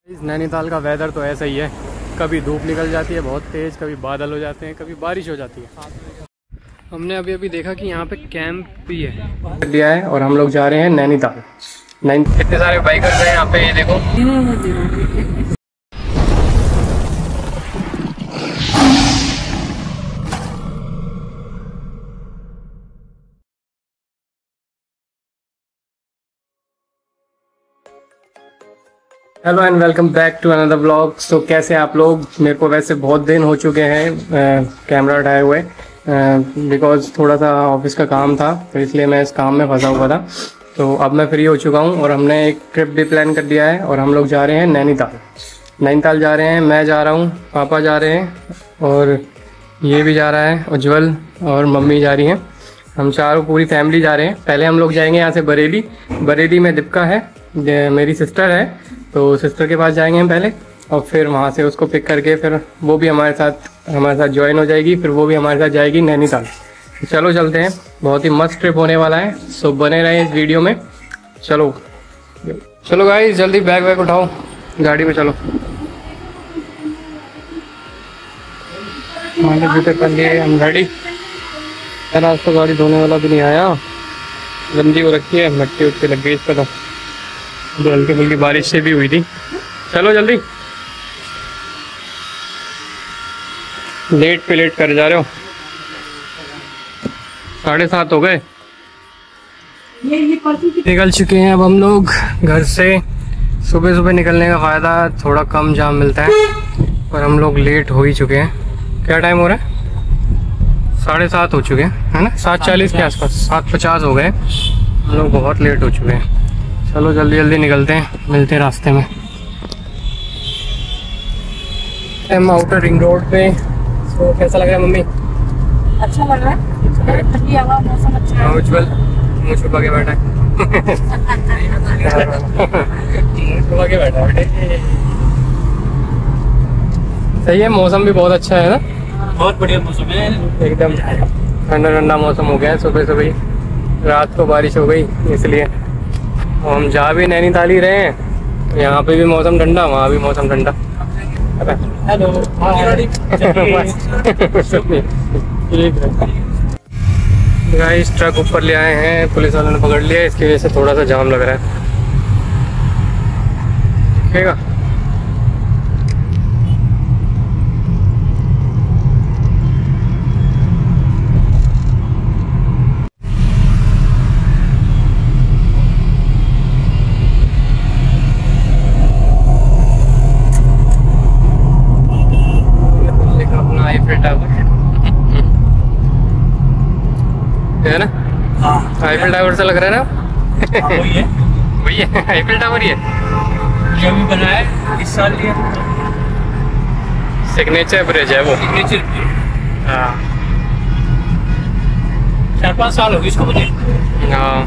इस नैनीताल का वेदर तो ऐसा ही है, कभी धूप निकल जाती है बहुत तेज़, कभी बादल हो जाते हैं, कभी बारिश हो जाती है। हमने अभी देखा कि यहाँ पे कैंप भी है दिया है और हम लोग जा रहे हैं नैनीताल। कितने सारे बाइकर्स हैं यहाँ पे, ये देखो। Hello and welcome back to another vlog. So कैसे आप लोग? मेरे को वैसे बहुत दिन हो चुके हैं कैमरा उठाए हुए, बिकॉज थोड़ा सा ऑफिस का काम था, तो इसलिए मैं इस काम में फंसा हुआ था। तो अब मैं फ्री हो चुका हूँ और हमने एक ट्रिप भी प्लान कर दिया है और हम लोग जा रहे हैं नैनीताल जा रहे हैं। मैं जा रहा हूँ, पापा जा रहे हैं और ये भी जा रहा है, उज्जवल और मम्मी जा रही हैं। हम चारों पूरी फैमिली जा रहे हैं। पहले हम लोग जाएंगे यहाँ से बरेली में दीपिका है, मेरी सिस्टर है, तो सिस्टर के पास जाएंगे हम पहले और फिर वहाँ से उसको पिक करके फिर वो भी हमारे साथ ज्वाइन हो जाएगी, फिर वो भी हमारे साथ जाएगी नैनीताल। चलो चलते हैं, बहुत ही मस्त ट्रिप होने वाला है। सो बने रहे इस वीडियो में। चलो गाइस, जल्दी बैग वैग उठाओ, गाड़ी में चलो। हमारे जूते पहन लिए, हम रेडी। यार आज तो गाड़ी धोने वाला भी नहीं आया, गंदी हो रखी है, मट्टी उट्टी लग गई इस पर, तो हल्की फुल्की बारिश से भी हुई थी। चलो जल्दी, लेट कर जा रहे हो। 7:30 हो गए, निकल चुके हैं अब हम लोग घर से। सुबह निकलने का फ़ायदा, थोड़ा कम जाम मिलता है, पर हम लोग लेट हो ही चुके हैं। क्या टाइम हो रहा है? 7:30 हो चुके हैं, है ना? 7:40 के आसपास, 7:50 हो गए। हम लोग बहुत लेट हो चुके हैं। चलो जल्दी निकलते हैं, मिलते हैं रास्ते में। हम आउटर रिंग रोड पे। तो कैसा लग रहा है मम्मी? अच्छा लग रहा है, ठंडी हवा, मौसम अच्छा है। उज्जवल मुँह छुपा के बैठा है। छुपा के बैठा है। सही है, मौसम भी बहुत अच्छा है ना, बहुत बढ़िया मौसम है, एकदम ठंडा मौसम हो गया है। सुबह रात को बारिश हो गई, इसलिए हम जा भी नैनीताल ही रहे हैं। यहाँ पे भी मौसम ठंडा, वहाँ भी मौसम ठंडा। हेलो गाइस, ट्रक ऊपर ले आए हैं, पुलिस वालों ने पकड़ लिया, इसकी वजह से थोड़ा सा जाम लग रहा है। दिखेगा? है ना? आईफिल टावर से लग रहा है ना? वही है आईफिल टावर ही है, जो भी बना है इस साल लिया। सिग्नेचर ब्रिज है वो। सिग्नेचर, हाँ 4-5 साल हो गए इसको बने। हाँ,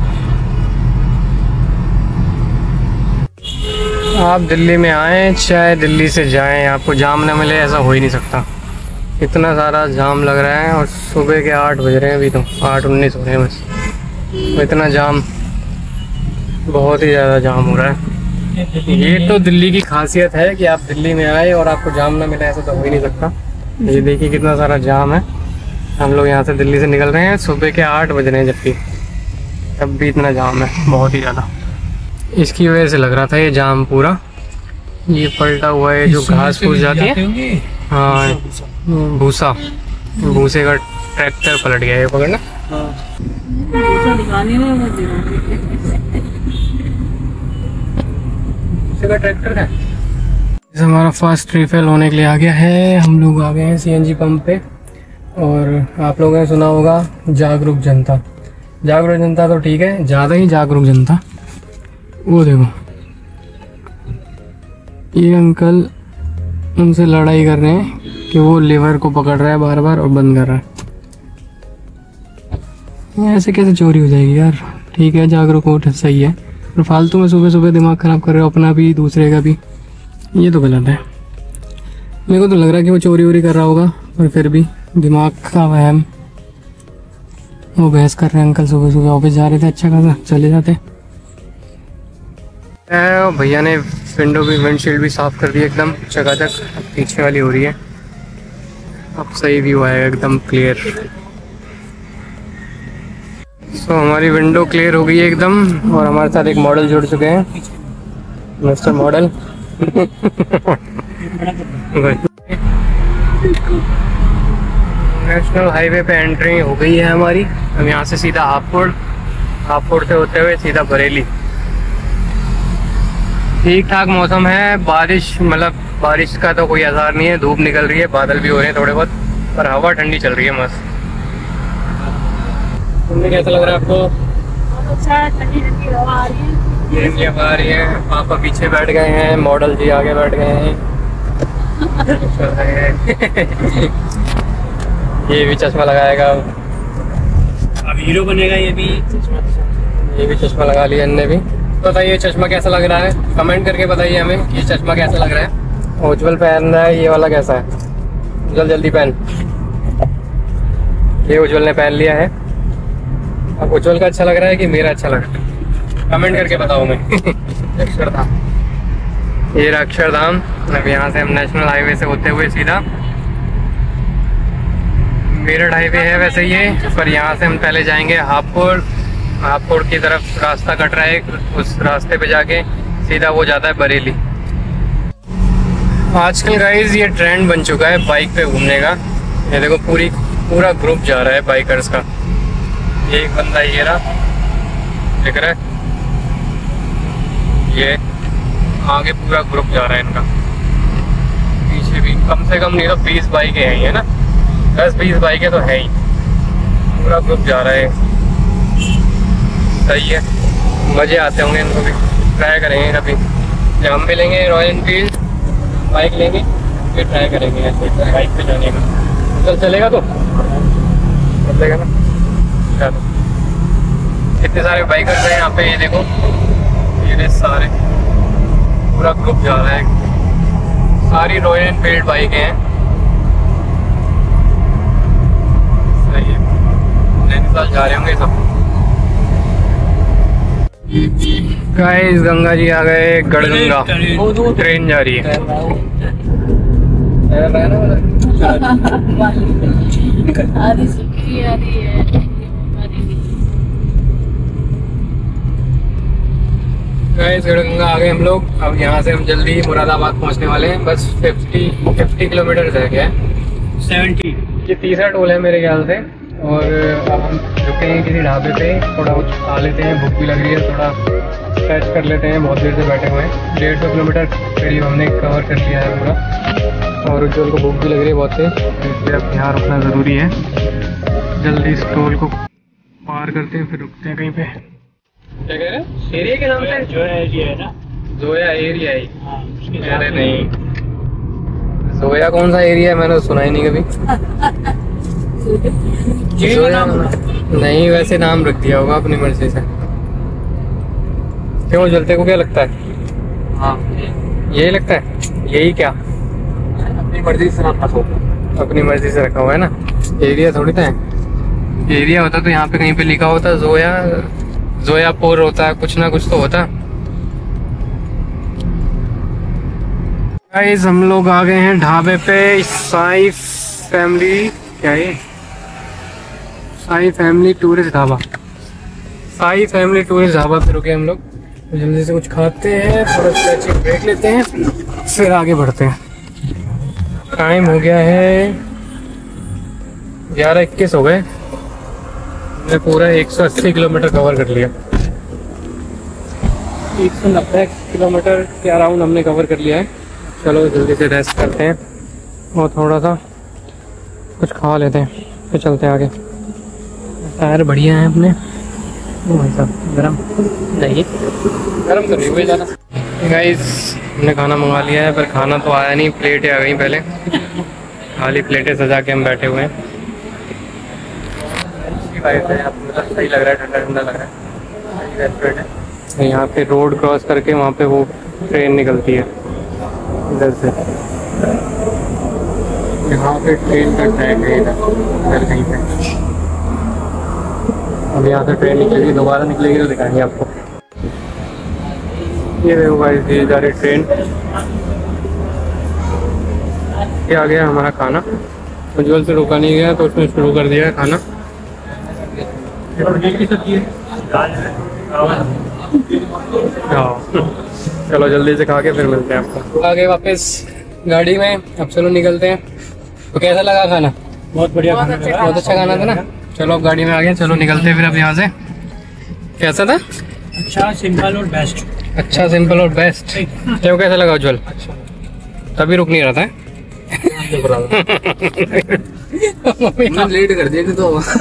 आप दिल्ली में आए चाहे दिल्ली से जाएं, आपको जाम न मिले ऐसा हो ही नहीं सकता। इतना सारा जाम लग रहा है और सुबह के 8 बज रहे हैं, अभी तो 8:19 हो रहे हैं बस। तो इतना जाम, बहुत ही ज़्यादा जाम हो रहा है। ये तो दिल्ली की खासियत है कि आप दिल्ली में आए और आपको जाम ना मिले, ऐसा तो हो ही नहीं सकता। ये देखिए कितना सारा जाम है। हम लोग यहाँ से दिल्ली से निकल रहे हैं, सुबह के 8 बज रहे हैं, जबकि तब भी इतना जाम है, बहुत ही ज़्यादा। इसकी वजह से लग रहा था ये जाम पूरा। ये पलटा हुआ है, जो घास फूस जाती है, हाँ भूसे का ट्रैक्टर पलट गया है, पकड़ना। ट्रैक्टर है। हमारा फास्ट रिफिल होने के लिए आ गया है। हम लोग आ गए हैं सीएनजी पंप पे। और आप लोगों ने सुना होगा जागरूक जनता तो ठीक है, ज़्यादा ही जागरूक जनता। वो देखो, ये अंकल उनसे लड़ाई कर रहे हैं कि वो लीवर को पकड़ रहा है बार बार और बंद कर रहा है। ऐसे कैसे चोरी हो जाएगी यार? ठीक है, जागरूक हो, सही है, पर फालतू में सुबह दिमाग ख़राब कर रहे हो, अपना भी दूसरे का भी। ये तो गलत है। मेरे को तो लग रहा है कि वो चोरी वोरी कर रहा होगा, पर फिर भी दिमाग का वहम। वो बहस कर रहे हैं अंकल, सुबह ऑफिस जा रहे थे, अच्छा खासा चले जाते। भैया ने विंडो भी विंडशील्ड भी साफ कर दी एकदम चकाचक। पीछे वाली हो रही है, अब सही व्यू आएगा एकदम क्लियर। सो हमारी विंडो क्लियर हो गई है एकदम, और हमारे साथ एक मॉडल जुड़ चुके हैं, मिस्टर मॉडल। नेशनल हाईवे पे एंट्री हो गई है हमारी। हम यहाँ से सीधा हापुड़ से होते हुए सीधा बरेली। ठीक ठाक मौसम है, बारिश का तो कोई आसार नहीं है, धूप निकल रही है, बादल भी हो रहे हैं थोड़े बहुत, पर हवा ठंडी चल रही है मस्त। तुम्हें कैसा लग रहा है आपको? बहुत अच्छा है, ठंडी ठंडी हवा आ रही है। ठंडी हवा आ रही है। पापा पीछे बैठ गए हैं, मॉडल जी आगे बैठ गए हैं। ये भी चश्मा लगाएगा, अब हीरो बनेगा ये भी चश्मा लगा लिया इनने भी। बताइए चश्मा कैसा लग रहा है, कमेंट करके बताइए हमें ये चश्मा कैसा लग रहा है। उज्जवल पहन रहा है, ये वाला कैसा है? उज्जवल जल्दी पहन। ये उज्जवल ने पहन लिया है। अब उज्जवल का अच्छा लग रहा है कि मेरा अच्छा लग रहा है, कमेंट करके बताओ मैं। अक्षरधाम, ये रहा अक्षरधाम। अब यहाँ से हम नेशनल हाईवे से होते हुए सीधा मेरठ हाईवे है वैसे ये, पर यहाँ से हम पहले जाएंगे हापुड़ की तरफ रास्ता कट रहा है, उस रास्ते पे जाके सीधा वो जाता है बरेली। आजकल गाइस ये ट्रेंड बन चुका है बाइक पे घूमने का। ये देखो पूरा ग्रुप जा रहा है बाइकर्स का। ये एक बंदा ये रहा, दिख रहा है, ये आगे पूरा ग्रुप जा रहा है इनका। पीछे भी कम से कम नहीं तो 20 बाइकें हैं, है ना, 10-20 बाइकें तो है ही, पूरा ग्रुप जा रहा है। सही है, मज़े आते होंगे इनको भी, ट्राई करेंगे कभी जब हम मिलेंगे। रॉयल एनफील्ड बाइक लेंगे फिर ट्राई करेंगे ऐसे बाइक पे जाने का। चल चलेगा तो चलेगा ना। चलो, कितने सारे बाइकर्स हैं यहाँ पे, ये देखो, ये सारे पूरा ग्रुप जा रहा है, सारी रॉयल एनफील्ड बाइकें हैं। सही है, नैनीताल जा रहे होंगे सब। गाइस गंगा जी आ गए, गढ़गंगा ट्रेन जा रही है। गाइस गढ़गंगा आ गए हम लोग। अब यहाँ से हम जल्दी मुरादाबाद पहुँचने वाले हैं, बस 50 किलोमीटर रह गया है। 70 ये तीसरा टोल है मेरे ख्याल से। और अब हम रुके हैं किसी ढाबे पे, थोड़ा कुछ खा लेते हैं, भूख भी लग रही है, थोड़ा स्ट्रेच कर लेते हैं, बहुत देर से बैठे हुए हैं। 150 किलोमीटर करीब हमने कवर कर लिया है पूरा, और उज्जवल को भूख भी लग रही है बहुत तेज, इसलिए अब यहाँ रुकना ज़रूरी है। जल्दी इस टोल को पार करते हैं, फिर रुकते हैं कहीं पे। क्या कह रहे हैं, एरिया के नाम से? जो एरिया है ना, जोया एरिया ही। हाँ, उसके साथ अरे नहीं, जोया कौन सा एरिया है, मैंने तो सुना ही नहीं कभी। जोया नहीं, वैसे नाम रख दिया होगा अपनी मर्जी से। क्यों, जलते को क्या लगता है? हाँ यही लगता है, यही क्या अपनी मर्जी से नाम रखो। अपनी मर्जी से रखा हुआ है ना, एरिया थोड़ी था। एरिया होता तो यहाँ पे कहीं पे लिखा होता जोयापुर होता है, कुछ ना कुछ तो होता। गाइस हम लोग आ गए हैं ढाबे पे, साई फैमिली, क्या है, Sai family tourist dhaba. Sai family tourist dhaba पे रुके हम लोग। तो जल्दी से कुछ खाते हैं, थोड़ा स्ट्रेचिंग ब्रेक लेते हैं, फिर आगे बढ़ते हैं। टाइम हो गया है 11:21 हो गए। हमने पूरा 180 किलोमीटर कवर कर लिया। 190 किलोमीटर के अराउंड हमने कवर कर लिया है। चलो जल्दी से रेस्ट करते हैं और थोड़ा सा कुछ खा लेते हैं, फिर चलते हैं आगे। टायर बढ़िया है अपने। ओ भाई साहब, गरम नहीं, गरम तो नहीं हुए ज़्यादा। गाइस हमने खाना मंगा लिया है, पर खाना तो आया नहीं, प्लेटें आ गई पहले, खाली प्लेटें सजा के हम बैठे हुए हैं। मतलब सही लग रहा है, ठंडा ठंडा लग रहा है, सही रेस्टोरेंट है। यहाँ पे रोड क्रॉस करके वहाँ पे वो ट्रेन निकलती है इधर से, यहाँ पे ट्रेन का ट्रैक है इधर कहीं पे। अब यहाँ से ट्रेन निकलेगी, दोबारा निकलेगी तो दिखाएंगे आपको। ये देखो भाई, ये जा रही ट्रेन। ये आ गया हमारा खाना। उज्ज्वल से रुका नहीं गया तो उसने शुरू कर दिया है खाना। चलो जल्दी से खा के फिर मिलते हैं आपको। आ गए वापस गाड़ी में, अब चलो निकलते हैं। तो कैसा लगा खाना? बहुत बढ़िया खाना बहुत लगा। बहुत अच्छा खाना था ना। चलो अब गाड़ी में आ गए, चलो निकलते हैं फिर अब यहाँ से। कैसा था? अच्छा, सिंपल और बेस्ट। अच्छा, सिंपल और बेस्ट। तेरे को कैसा लगा उज्ज्वल? अच्छा तभी रुक नहीं रहा था। लेट कर दिया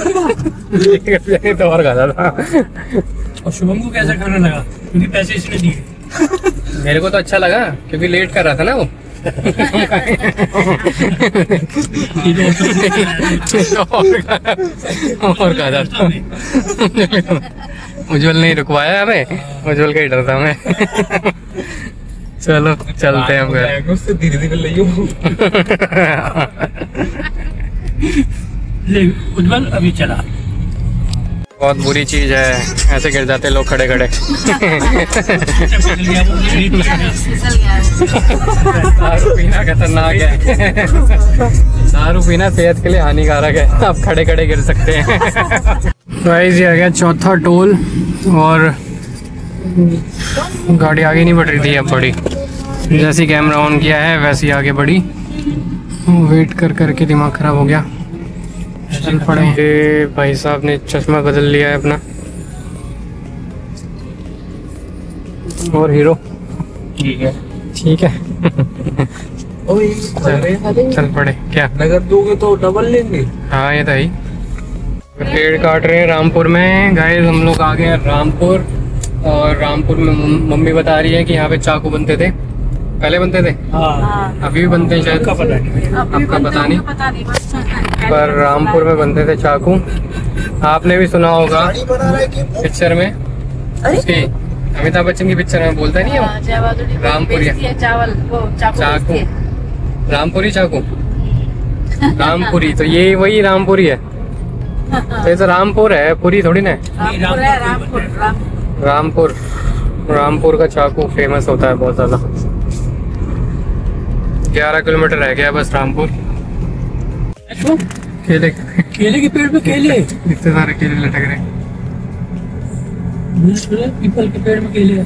तो और खाता था। और शुभम को कैसा खाना लगा? क्योंकि पैसे इसने दिए। मेरे को तो अच्छा लगा क्योंकि लेट कर रहा था ना वो। और खाता था। उज्ज्वल नहीं रुकवाया हमें, उज्ज्वल का ही डर था हमें। चलो चलते हैं हम घर। उससे धीरे धीरे ले उज्ज्वल अभी चला। बहुत बुरी चीज है, ऐसे गिर जाते लोग खड़े खड़े। दारू पीना खतरनाक है। दारू पीना सेहत के लिए हानिकारक है। आप खड़े खड़े गिर सकते हैं। गाइस, ये आ गया चौथा टोल और गाड़ी आगे नहीं बढ़ रही थी, अब बढ़ी। जैसे कैमरा ऑन किया है वैसे ही आगे बढ़ी। वेट कर करके दिमाग खराब हो गया। चल पड़े। ये भाई साहब ने चश्मा बदल लिया है अपना। और हीरो ठीक है। ठीक है। चल पड़े। क्या नगद दोगे तो डबल लेंगे। हाँ, ये तो ही। पेड़ काट रहे हैं रामपुर में। गाइस, हम लोग आ गए हैं रामपुर। और रामपुर में मम्मी बता रही है कि यहाँ पे चाकू बनते थे। पहले बनते थे, हाँ, अभी भी बनते हैं शायद, आपका पता नहीं। आपका पता नहीं, पर रामपुर में बनते थे चाकू। आपने भी सुना होगा पिक्चर में, उसकी अमिताभ बच्चन की पिक्चर में बोलता नहीं है वो, रामपुरी चावल वो चाकू, रामपुरी चाकू, रामपुरी। तो ये वही रामपुरी है। तो ये तो रामपुर है, पुरी थोड़ी ना है। रामपुर, रामपुर का चाकू फेमस होता है बहुत ज्यादा। 11 किलोमीटर रह गया बस रामपुर। केले, केले के पेड़ पे केले, इतने सारे केले लटक रहे हैं। पीपल के पेड़ में केले।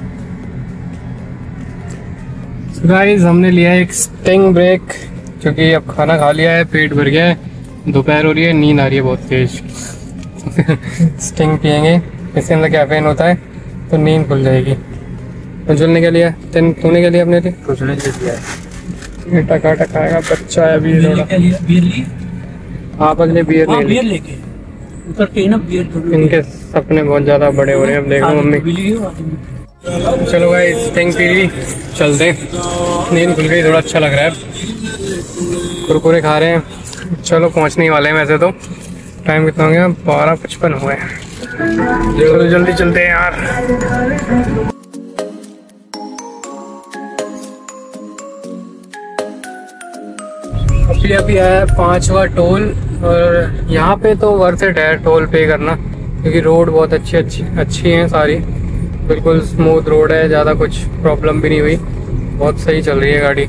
गाइस, हमने लिया है एक स्टिंग ब्रेक क्योंकि अब खाना खा लिया है, पेट भर गया है, दोपहर हो रही है, नींद आ रही है बहुत तेज। स्टिंग पियेंगे, इसके अंदर कैफीन होता है तो नींद खुल जाएगी। उज्ज्वल क्या लिया? तूने क्या लिया अपने लिए? कुछ नहीं लिया। टका टकाएगा बच्चा है अभी थोड़ा। बियर ली। आप अगले बियर हाँ, ले बियर लेके उतर के ना बियर। इनके सपने बहुत ज्यादा बड़े हो रहे हैं। अब देखो मम्मी। चलो भाई, स्टिंग पी ली, चलते। नींद खुल गई, थोड़ा अच्छा लग रहा है। कुरकुरे खा रहे हैं। चलो पहुंचने ही वाले हैं वैसे तो। टाइम कितना हो गया? 12:55 हुए हैं। चलो जल्दी चलते हैं यार। अभी आया 5वां टोल। और यहाँ पे तो वर्थ इट है टोल पे करना क्योंकि रोड बहुत अच्छी हैं सारी। बिल्कुल स्मूथ रोड है, ज़्यादा कुछ प्रॉब्लम भी नहीं हुई, बहुत सही चल रही है गाड़ी।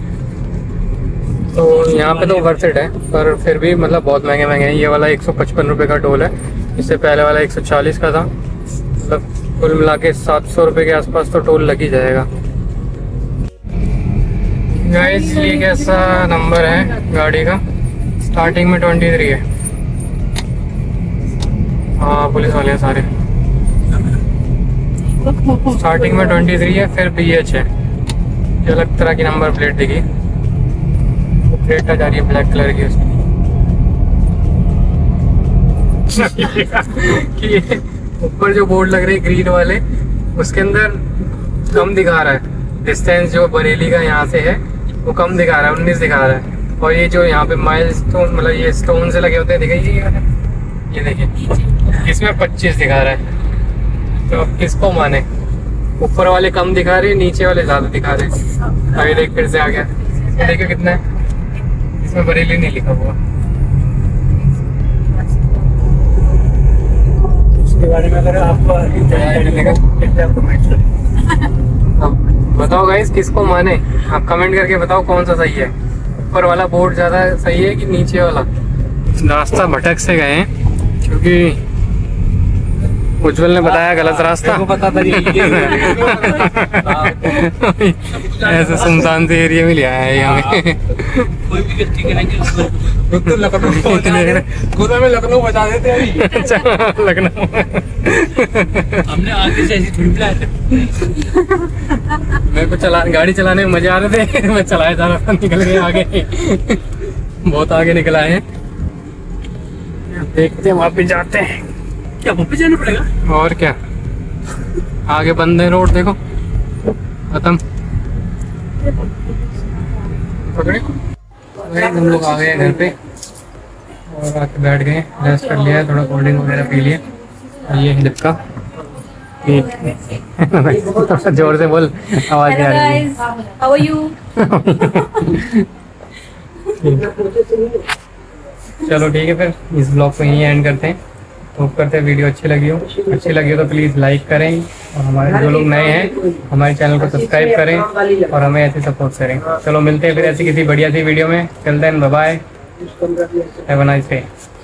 तो यहाँ पे तो वर्थ इट है, पर फिर भी मतलब बहुत महंगे हैं। ये वाला 155 रुपये का टोल है, इससे पहले वाला 140 का था। मतलब कुल मिला के 700 रुपये के आसपास तो टोल लग ही जाएगा। गाइस, ये कैसा नंबर है गाड़ी का? स्टार्टिंग में 23 है। हाँ, पुलिस वाले हैं सारे। स्टार्टिंग में 23 है, फिर BH है। ये अलग तरह की नंबर प्लेट दिखी, प्लेट जा रही है ब्लैक कलर की उसकी। कि ऊपर जो बोर्ड लग रहे हैं ग्रीन वाले, उसके अंदर कम दिखा रहा है डिस्टेंस। जो बरेली का यहाँ से है वो कम दिखा रहा है, 19 दिखा रहा है। और ये जो यहाँ पे माइल स्टोन, मतलब ये स्टोन से लगे होते हैं, देखिए ये देखिए, इसमें 25 दिखा रहा है। तो अब किसको माने? ऊपर वाले कम दिखा रहे हैं, नीचे वाले ज्यादा दिखा रहे हैं। अभी देख, फिर से आ गया। ये देखिए कितना है, इसमें बरेली नहीं लिखा हुआ। उसके बारे में अगर आपको मिलेगा अब बताओ गाइस किसको माने, आप कमेंट करके बताओ कौन सा सही है, ऊपर वाला बोर्ड ज़्यादा सही है कि नीचे वाला। रास्ता भटक से गए हैं क्योंकि उज्जवल ने बताया गलत रास्ता। पता था ऐसे सुनसान से एरिया में ले आया है यहाँ पे। कोई भी गलती करेंगे तो लखनऊ में लखनऊ बचा देते हैं। अच्छा लखनऊ हमने आगे से ऐसी थोड़ी बुलाए थे। मेरे को गाड़ी चलाने में मजे आ रहे थे, मैं चलाया जा रहा था, निकल गए आगे। बहुत आगे निकल आए हैं, देखते हैं वापस जाते हैं। क्या वापस जाना पड़ेगा? और क्या, आगे बंद है रोड, देखो खत्म। पकड़े हम लोग आ गए घर पे और आके बैठ गए, रेस्ट कर लिया, थोड़ा कोल्ड ड्रिंक वगैरह पी लिया। ये है लिपका, थोड़ा जोर से बोल, आवाज नहीं आ रही है। How are you? चलो ठीक है, फिर इस ब्लॉग को यहीं एंड करते हैं। होप करते हैं वीडियो अच्छी लगी हो तो प्लीज़ लाइक करें, और हमारे जो लोग नए हैं हमारे चैनल को सब्सक्राइब करें और हमें ऐसे सपोर्ट करें। चलो मिलते हैं फिर ऐसी किसी बढ़िया सी वीडियो में। Till then bye bye, have a nice day.